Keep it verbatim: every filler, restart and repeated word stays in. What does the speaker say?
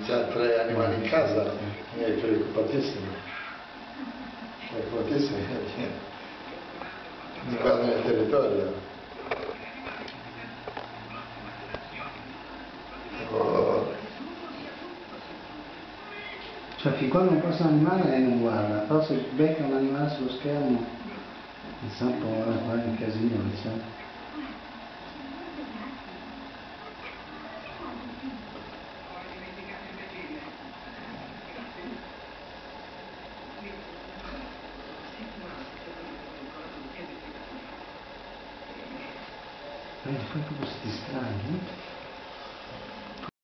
già tre animali in casa, mi è preoccupatissimo. Preoccupatissimo perché mi guardano il territorio. Oh. Cioè fin quando non passa un animale lei non guarda, però se becca un animale sullo schermo mi sa un po' fare un casino, diciamo. Eh, poi proprio si distragge.